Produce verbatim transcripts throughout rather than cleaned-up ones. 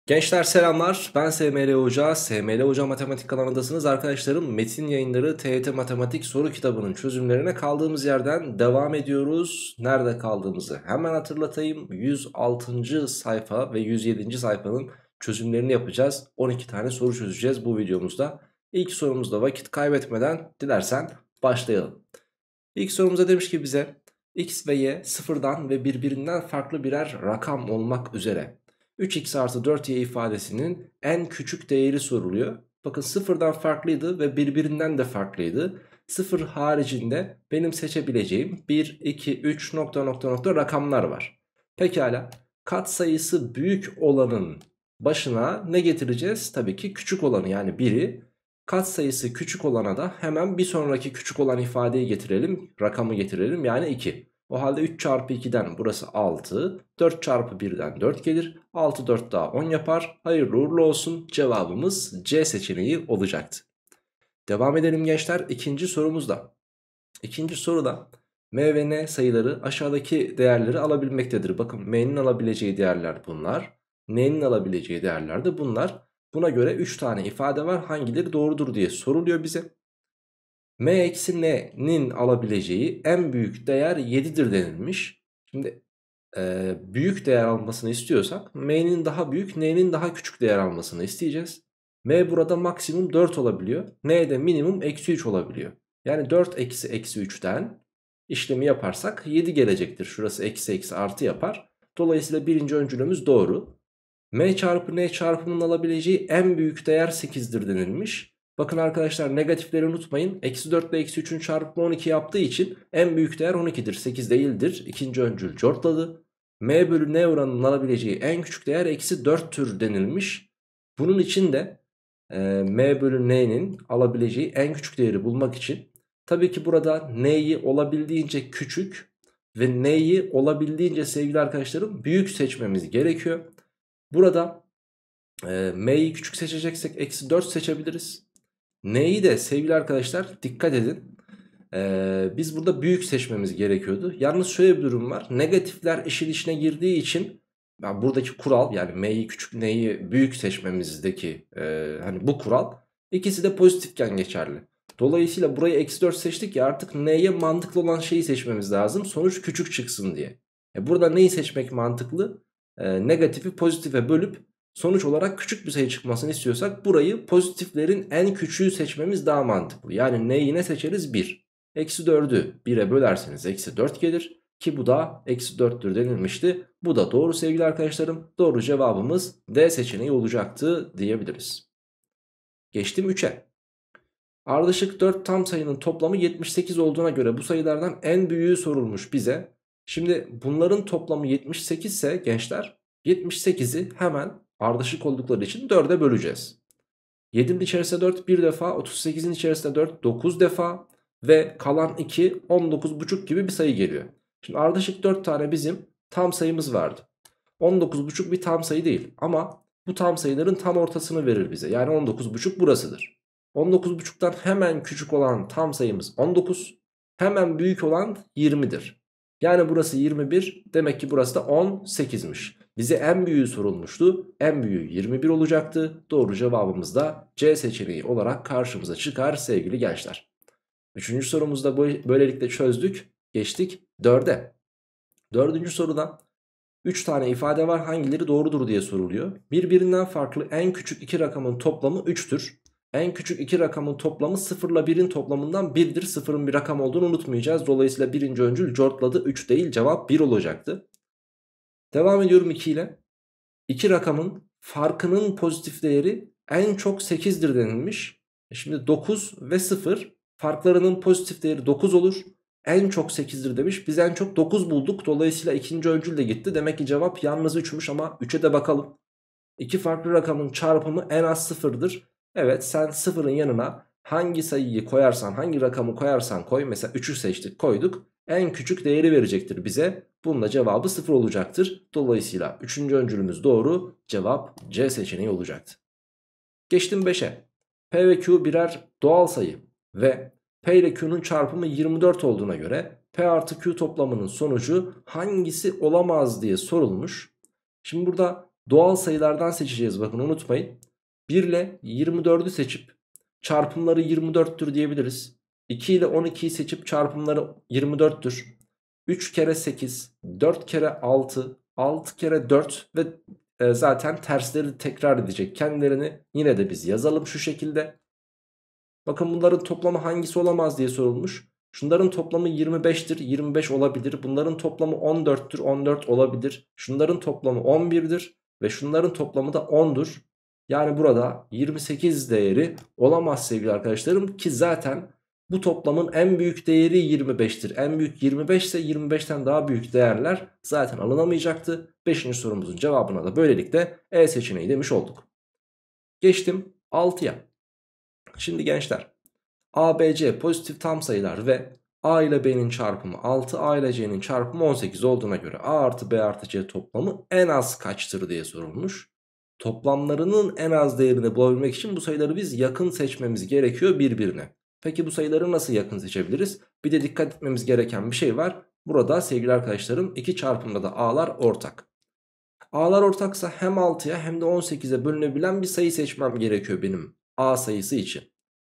Gençler selamlar, ben S M L Hoca, S M L Hoca Matematik kanalındasınız. Arkadaşlarım, Metin Yayınları T Y T Matematik soru kitabının çözümlerine kaldığımız yerden devam ediyoruz. Nerede kaldığımızı hemen hatırlatayım. yüz altıncı sayfa ve yüz yedinci sayfanın çözümlerini yapacağız. on iki tane soru çözeceğiz bu videomuzda. İlk sorumuzda vakit kaybetmeden dilersen başlayalım. İlk sorumuzda demiş ki bize x ve y sıfırdan ve birbirinden farklı birer rakam olmak üzere üç x artı dört y ifadesinin en küçük değeri soruluyor. Bakın sıfırdan farklıydı ve birbirinden de farklıydı. sıfır haricinde benim seçebileceğim bir, iki, üç nokta nokta nokta rakamlar var. Pekala, katsayısı büyük olanın başına ne getireceğiz? Tabii ki küçük olanı, yani biri. Katsayısı küçük olana da hemen bir sonraki küçük olan ifadeyi getirelim, rakamı getirelim, yani iki. O halde üç çarpı iki'den burası altı, dört çarpı bir'den dört gelir, altı dört daha on yapar. Hayırlı uğurlu olsun, cevabımız C seçeneği olacaktı. Devam edelim gençler ikinci sorumuzda. İkinci soruda M ve N sayıları aşağıdaki değerleri alabilmektedir. Bakın, M'nin alabileceği değerler bunlar, N'nin alabileceği değerler de bunlar. Buna göre üç tane ifade var, hangileri doğrudur diye soruluyor bize. M eksi N'nin alabileceği en büyük değer yedi'dir denilmiş. Şimdi e, büyük değer almasını istiyorsak M'nin daha büyük, N'nin daha küçük değer almasını isteyeceğiz. M burada maksimum dört olabiliyor, N de minimum eksi üç olabiliyor. Yani dört eksi eksi üç'ten işlemi yaparsak yedi gelecektir. Şurası eksi eksi artı yapar. Dolayısıyla birinci öncülümüz doğru. M çarpı N çarpımının alabileceği en büyük değer sekiz'dir denilmiş. Bakın arkadaşlar, negatifleri unutmayın. Eksi dört ile eksi üçün çarpımı on iki yaptığı için en büyük değer on iki'dir. sekiz değildir. İkinci öncül cortladı. M bölü N oranının alabileceği en küçük değer eksi dört'tür denilmiş. Bunun için de e, M bölü N'nin alabileceği en küçük değeri bulmak için tabii ki burada N'yi olabildiğince küçük ve N'yi olabildiğince, sevgili arkadaşlarım, büyük seçmemiz gerekiyor. Burada e, M'yi küçük seçeceksek eksi dört seçebiliriz. N'yi de, sevgili arkadaşlar, dikkat edin, e, biz burada büyük seçmemiz gerekiyordu. Yalnız şöyle bir durum var. Negatifler işin içine girdiği için yani buradaki kural, yani M'yi küçük N'yi büyük seçmemizdeki e, hani bu kural, ikisi de pozitifken geçerli. Dolayısıyla burayı eksi dört seçtik ya, artık N'ye mantıklı olan şeyi seçmemiz lazım, sonuç küçük çıksın diye. E burada neyi seçmek mantıklı? E, negatifi pozitife bölüp sonuç olarak küçük bir sayı çıkmasını istiyorsak burayı pozitiflerin en küçüğü seçmemiz daha mantıklı. Yani neyi ne seçeriz? bir. Eksi dörd'ü bir'e bölerseniz eksi dört gelir. Ki bu da eksi dört'tür denilmişti. Bu da doğru sevgili arkadaşlarım. Doğru cevabımız D seçeneği olacaktı diyebiliriz. Geçtim üç'e. Ardışık dört tam sayının toplamı yetmiş sekiz olduğuna göre bu sayılardan en büyüğü sorulmuş bize. Şimdi bunların toplamı yetmiş sekiz ise gençler, yetmiş sekiz'i hemen ardışık oldukları için dört'e böleceğiz. yedi'nin içerisinde dört bir defa, otuz sekiz'in içerisinde dört dokuz defa ve kalan iki on dokuz buçuk gibi bir sayı geliyor. Şimdi ardışık dört tane bizim tam sayımız vardı. on dokuz buçuk bir tam sayı değil ama bu tam sayıların tam ortasını verir bize. Yani on dokuz buçuk burasıdır. on dokuz buçuk'tan hemen küçük olan tam sayımız on dokuz, hemen büyük olan yirmi'dir. Yani burası yirmi bir, demek ki burası da on sekiz'miş. Bize en büyüğü sorulmuştu. En büyüğü yirmi bir olacaktı. Doğru cevabımız da C seçeneği olarak karşımıza çıkar sevgili gençler. Üçüncü sorumuzda böylelikle çözdük. Geçtik dört'e. Dördüncü soruda üç tane ifade var, hangileri doğrudur diye soruluyor. Birbirinden farklı en küçük iki rakamın toplamı üç'tür. En küçük iki rakamın toplamı sıfır ile bir'in toplamından bir'dir. sıfır'ın bir rakam olduğunu unutmayacağız. Dolayısıyla birinci öncül cortladı, üç değil, cevap bir olacaktı. Devam ediyorum iki ile. İki rakamın farkının pozitif değeri en çok sekiz'dir denilmiş. Şimdi dokuz ve sıfır farklarının pozitif değeri dokuz olur. En çok sekiz'dir demiş. Biz en çok dokuz bulduk. Dolayısıyla ikinci öncül de gitti. Demek ki cevap yalnız üç'müş ama üç'e de bakalım. İki farklı rakamın çarpımı en az sıfır'dır. Evet, sen sıfır'ın yanına hangi sayıyı koyarsan, hangi rakamı koyarsan koy. Mesela üç'ü seçtik, koyduk. En küçük değeri verecektir bize. Bunun da cevabı sıfır olacaktır. Dolayısıyla üçüncü öncülümüz doğru. Cevap C seçeneği olacaktı. Geçtim beş'e. P ve Q birer doğal sayı ve P ile Q'nun çarpımı yirmi dört olduğuna göre P artı Q toplamının sonucu hangisi olamaz diye sorulmuş. Şimdi burada Doğal sayılardan seçeceğiz, bakın unutmayın. bir ile yirmi dördü seçip çarpımları yirmi dörttür diyebiliriz. iki ile on ikiyi seçip çarpımları yirmi dörttür. üç kere sekiz, dört kere altı, altı kere dört ve e, zaten tersleri tekrar edecek kendilerini. Yine de biz yazalım şu şekilde. Bakın bunların toplamı hangisi olamaz diye sorulmuş. Şunların toplamı yirmi beştir, yirmi beş olabilir. Bunların toplamı on dörttür, on dört olabilir. Şunların toplamı on birdir ve şunların toplamı da ondur. Yani burada yirmi sekiz değeri olamaz sevgili arkadaşlarım, ki zaten bu toplamın en büyük değeri yirmi beştir. En büyük yirmi beş ise yirmi beşten daha büyük değerler zaten alınamayacaktı. beşinci sorumuzun cevabına da böylelikle E seçeneği demiş olduk. Geçtim altıya. Şimdi gençler, A, B, C pozitif tam sayılar ve A ile B'nin çarpımı altı, A ile C'nin çarpımı on sekiz olduğuna göre A artı B artı C toplamı en az kaçtır diye sorulmuş. Toplamlarının en az değerini bulabilmek için bu sayıları biz yakın seçmemiz gerekiyor birbirine. Peki bu sayıları nasıl yakın seçebiliriz? Bir de dikkat etmemiz gereken bir şey var. Burada sevgili arkadaşlarım iki çarpımda da A'lar ortak. A'lar ortaksa hem altıya hem de on sekize bölünebilen bir sayı seçmem gerekiyor benim A sayısı için.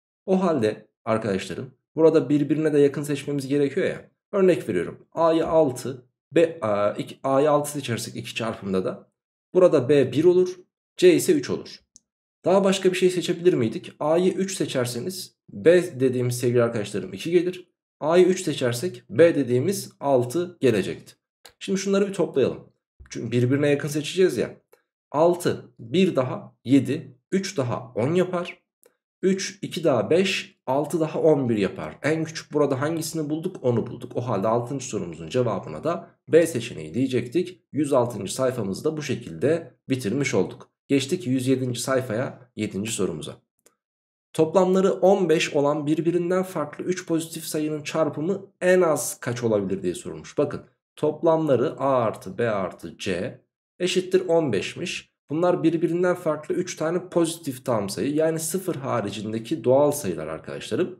O halde arkadaşlarım burada birbirine de yakın seçmemiz gerekiyor ya. Örnek veriyorum, A'yı altı, B, A'yı altı seçersek iki çarpımda da burada B bir olur, C ise üç olur. Daha başka bir şey seçebilir miydik? A'yı üç seçerseniz B dediğimiz sevgili arkadaşlarım iki gelir. A'yı üç seçersek B dediğimiz altı gelecekti. Şimdi şunları bir toplayalım. Çünkü birbirine yakın seçeceğiz ya. altı, bir daha yedi, üç daha on yapar. üç, iki daha beş, altı daha on bir yapar. En küçük burada hangisini bulduk? Onu bulduk. O halde altıncı sorumuzun cevabına da B seçeneği diyecektik. yüz altıncı sayfamızı da bu şekilde bitirmiş olduk. Geçtik yüz yedinci sayfaya, yedinci sorumuza. Toplamları on beş olan birbirinden farklı üç pozitif sayının çarpımı en az kaç olabilir diye sorulmuş. Bakın, toplamları A artı B artı C eşittir on beşmiş. Bunlar birbirinden farklı üç tane pozitif tam sayı, yani sıfır haricindeki doğal sayılar arkadaşlarım.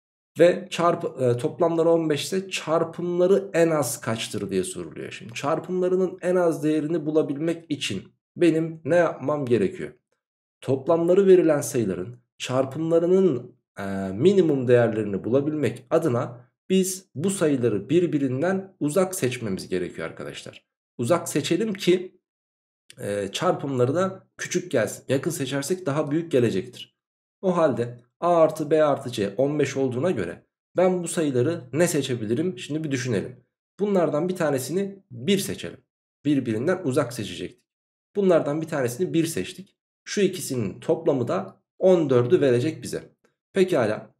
Ve çarp, e, toplamları on beş ise çarpımları en az kaçtır diye soruluyor. Şimdi çarpımlarının en az değerini bulabilmek için benim ne yapmam gerekiyor? Toplamları verilen sayıların çarpımlarının e, minimum değerlerini bulabilmek adına biz bu sayıları birbirinden uzak seçmemiz gerekiyor arkadaşlar. Uzak seçelim ki e, çarpımları da küçük gelsin. Yakın seçersek daha büyük gelecektir. O halde A artı B artı C on beş olduğuna göre ben bu sayıları ne seçebilirim? Şimdi bir düşünelim. Bunlardan bir tanesini bir seçelim. Birbirinden uzak seçecektik. Bunlardan bir tanesini bir seçtik. Şu ikisinin toplamı da on dördü verecek bize. Pekala.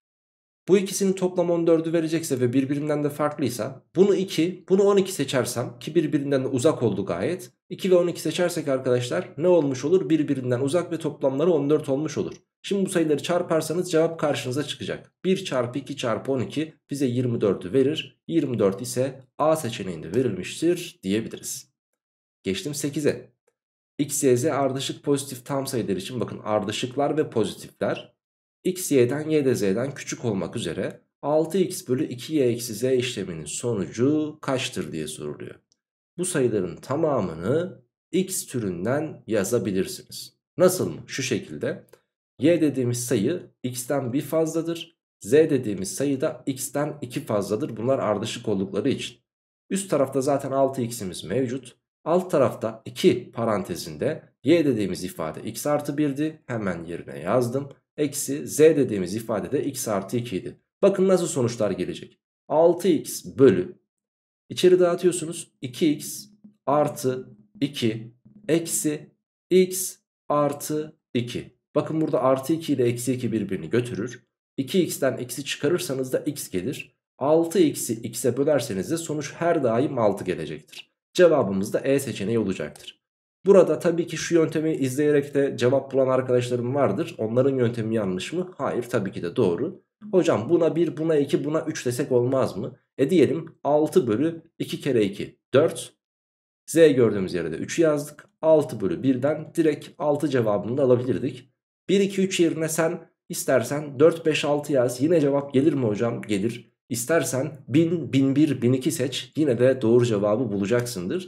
Bu ikisinin toplamı on dördü verecekse ve birbirinden de farklıysa bunu iki, bunu on iki seçersem, ki birbirinden de uzak oldu gayet. iki ve on iki seçersek arkadaşlar ne olmuş olur? Birbirinden uzak ve toplamları on dört olmuş olur. Şimdi bu sayıları çarparsanız cevap karşınıza çıkacak. bir çarpı iki çarpı on iki bize yirmi dördü verir. yirmi dört ise A seçeneğinde verilmiştir diyebiliriz. Geçtim sekize. X, Y, Z ardışık pozitif tam sayılar için, bakın ardışıklar ve pozitifler. X, Y'den Y de Z'den küçük olmak üzere altı x bölü iki y eksi Z işleminin sonucu kaçtır diye soruluyor. Bu sayıların tamamını X türünden yazabilirsiniz. Nasıl mı? Şu şekilde. Y dediğimiz sayı X'ten bir fazladır. Z dediğimiz sayı da X'ten iki fazladır. Bunlar ardışık oldukları için. Üst tarafta zaten altı x'imiz mevcut. Alt tarafta iki parantezinde y dediğimiz ifade x artı bir'di. Hemen yerine yazdım. Eksi z dediğimiz ifade de x artı iki idi. Bakın nasıl sonuçlar gelecek. altı x bölü, içeri dağıtıyorsunuz, iki x artı iki eksi x artı iki. Bakın burada artı iki ile eksi iki birbirini götürür. iki x'ten eksi çıkarırsanız da x gelir. altı x'i x'e bölerseniz de sonuç her daim altı gelecektir. Cevabımız da E seçeneği olacaktır. Burada tabii ki şu yöntemi izleyerek de cevap bulan arkadaşlarım vardır. Onların yöntemi yanlış mı? Hayır, tabii ki de doğru. Hocam buna bir, buna iki, buna üç desek olmaz mı? E diyelim altı bölü iki kere iki dört. Z gördüğümüz yere de üç yazdık. altı bölü bir'den direkt altı cevabını da alabilirdik. bir, iki, üç yerine sen istersen dört, beş, altı yaz. Yine cevap gelir mi hocam? Gelir. İstersen bin, bin bir, bin iki seç. Yine de doğru cevabı bulacaksındır.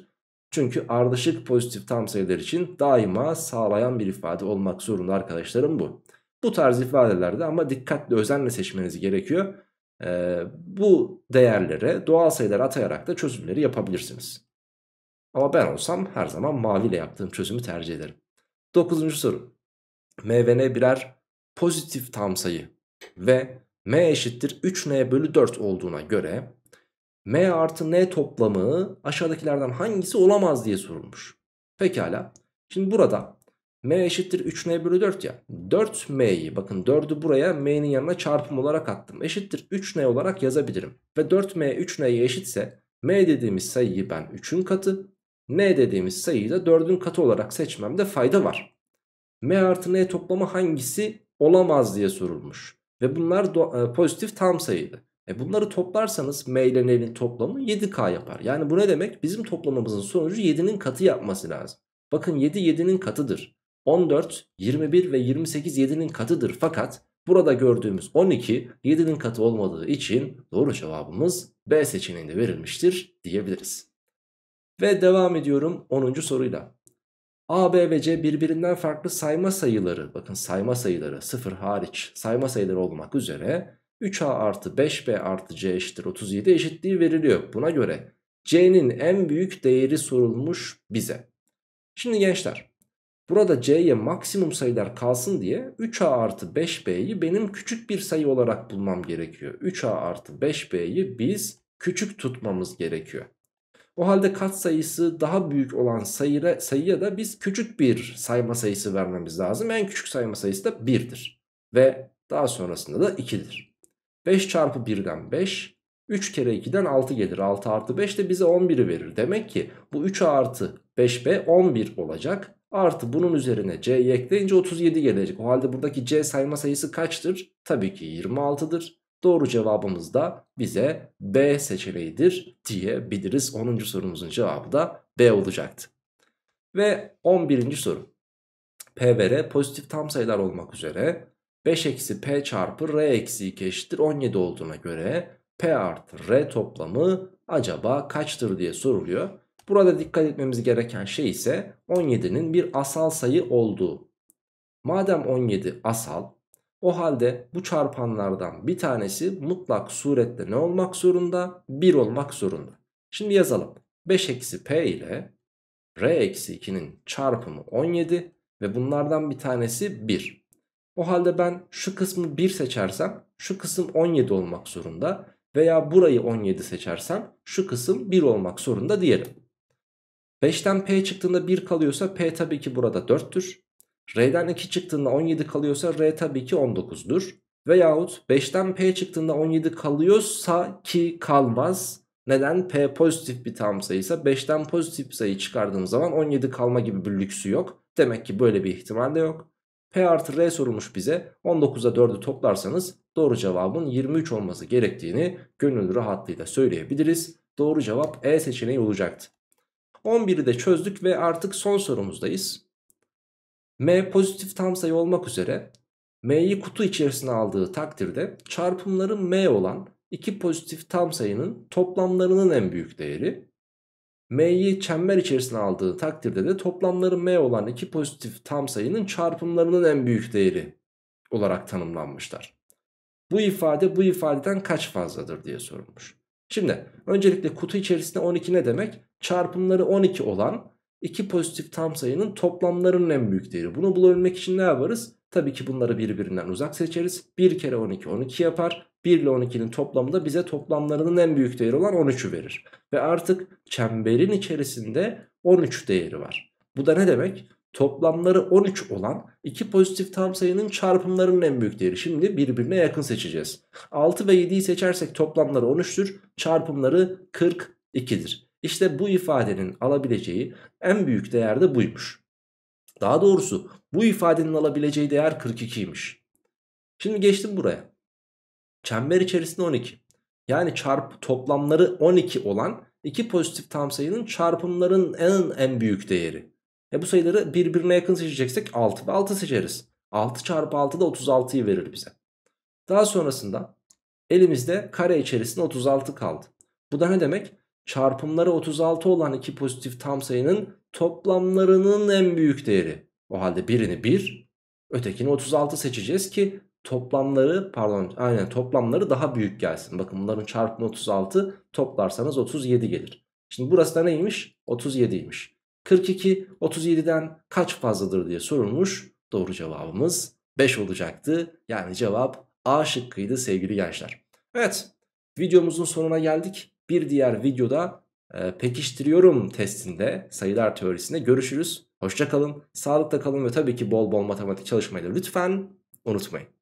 Çünkü ardışık pozitif tam sayılar için daima sağlayan bir ifade olmak zorunda arkadaşlarım bu. Bu tarz ifadelerde ama dikkatli özenle seçmeniz gerekiyor. Ee, bu değerlere doğal sayılar atayarak da çözümleri yapabilirsiniz. Ama ben olsam her zaman maviyle yaptığım çözümü tercih ederim. Dokuzuncu soru. M ve N birer pozitif tam sayı ve M eşittir üç N bölü dört olduğuna göre M artı N toplamı aşağıdakilerden hangisi olamaz diye sorulmuş. Pekala. Şimdi burada M eşittir üç N bölü dört ya. dört M'yi, bakın dördü buraya M'nin yanına çarpım olarak attım. Eşittir üç N olarak yazabilirim. Ve dört M üç N'ye eşitse M dediğimiz sayıyı ben üçün katı, N dediğimiz sayıyı da dördün katı olarak seçmemde fayda var. M artı N toplamı hangisi olamaz diye sorulmuş. Ve bunlar e, pozitif tam sayıydı. E bunları toplarsanız M ile N'nin toplamı yedi K yapar. Yani bu ne demek? Bizim toplamımızın sonucu yedinin katı yapması lazım. Bakın yedi yedinin katıdır. on dört, yirmi bir ve yirmi sekiz yedinin katıdır. Fakat burada gördüğümüz on iki yedinin katı olmadığı için doğru cevabımız B seçeneğinde verilmiştir diyebiliriz. Ve devam ediyorum onuncu soruyla. A, B ve C birbirinden farklı sayma sayıları, bakın sayma sayıları sıfır hariç sayma sayıları olmak üzere üç A artı beş B artı C eşittir otuz yedi eşitliği veriliyor. Buna göre C'nin en büyük değeri sorulmuş bize. Şimdi gençler, burada C'ye maksimum sayılar kalsın diye üç A artı beş B'yi benim küçük bir sayı olarak bulmam gerekiyor. üç A artı beş B'yi biz küçük tutmamız gerekiyor. O halde katsayısı daha büyük olan sayıya, sayıya da biz küçük bir sayma sayısı vermemiz lazım. En küçük sayma sayısı da birdir. Ve daha sonrasında da ikidir. beş çarpı birden beş, üç kere ikiden altı gelir. altı artı beş de bize on biri verir. Demek ki bu üç A artı beş B on bir olacak. Artı bunun üzerine C'yi ekleyince otuz yedi gelecek. O halde buradaki C sayma sayısı kaçtır? Tabii ki yirmi altıdır. Doğru cevabımız da bize B seçeneğidir diyebiliriz. onuncu sorumuzun cevabı da B olacaktı. Ve on birinci soru. P ve R pozitif tam sayılar olmak üzere beş eksi P çarpı R eksi iki eşittir on yedi olduğuna göre P artı R toplamı acaba kaçtır diye soruluyor. Burada dikkat etmemiz gereken şey ise on yedinin bir asal sayı olduğu. Madem on yedi asal, o halde bu çarpanlardan bir tanesi mutlak surette ne olmak zorunda? bir olmak zorunda. Şimdi yazalım. beş eksi P ile R eksi ikinin çarpımı on yedi ve bunlardan bir tanesi bir. O halde ben şu kısmı bir seçersem şu kısım on yedi olmak zorunda veya burayı on yedi seçersem şu kısım bir olmak zorunda diyelim. beşten P çıktığında bir kalıyorsa P tabii ki burada dörttür. R'den iki çıktığında on yedi kalıyorsa R tabii ki on dokuzdur. Veyahut beşten P çıktığında on yedi kalıyorsa ki kalmaz. Neden? P pozitif bir tam sayıysa beşten pozitif bir sayı çıkardığım zaman on yedi kalma gibi bir lüksü yok. Demek ki böyle bir ihtimal de yok. P artı R sorulmuş bize. on dokuza dördü toplarsanız doğru cevabın yirmi üç olması gerektiğini gönül rahatlığıyla söyleyebiliriz. Doğru cevap E seçeneği olacaktı. on biri de çözdük ve artık son sorumuzdayız. M pozitif tam sayı olmak üzere M'yi kutu içerisine aldığı takdirde çarpımları M olan iki pozitif tam sayının toplamlarının en büyük değeri, M'yi çember içerisine aldığı takdirde de toplamları M olan iki pozitif tam sayının çarpımlarının en büyük değeri olarak tanımlanmışlar. Bu ifade bu ifadeden kaç fazladır diye sorulmuş. Şimdi öncelikle kutu içerisinde on iki ne demek? Çarpımları on iki olan iki pozitif tam sayının toplamlarının en büyük değeri. Bunu bulabilmek için ne yaparız? Tabii ki bunları birbirinden uzak seçeriz. bir kere on iki on iki yapar. bir ile on ikinin toplamı da bize toplamlarının en büyük değeri olan on üçü verir. Ve artık çemberin içerisinde on üç değeri var. Bu da ne demek? Toplamları on üç olan iki pozitif tam sayının çarpımlarının en büyük değeri. Şimdi birbirine yakın seçeceğiz. altı ve yediyi seçersek toplamları on üçtür. Çarpımları kırk ikidir. İşte bu ifadenin alabileceği en büyük değer de buymuş. Daha doğrusu bu ifadenin alabileceği değer kırk ikiymiş. Şimdi geçtim buraya. Çember içerisinde on iki. Yani çarp toplamları on iki olan iki pozitif tam sayının çarpımların en en büyük değeri. E bu sayıları birbirine yakın seçeceksek altı ve altı seçeriz. altı çarpı altı da otuz altıyı verir bize. Daha sonrasında elimizde kare içerisinde otuz altı kaldı. Bu da ne demek? çarpımları otuz altı olan iki pozitif tam sayının toplamlarının en büyük değeri. O halde birini bir, ötekini otuz altı seçeceğiz ki toplamları, pardon aynen toplamları daha büyük gelsin. Bakın bunların çarpımı otuz altı, toplarsanız otuz yedi gelir. Şimdi burası da neymiş? otuz yediymiş. kırk iki otuz yediden kaç fazladır diye sorulmuş. Doğru cevabımız beş olacaktı. Yani cevap A şıkkıydı sevgili gençler. Evet, videomuzun sonuna geldik. Bir diğer videoda e, pekiştiriyorum testinde, sayılar teorisinde görüşürüz. Hoşça kalın, sağlıkla kalın ve tabii ki bol bol matematik çalışmayı da lütfen unutmayın.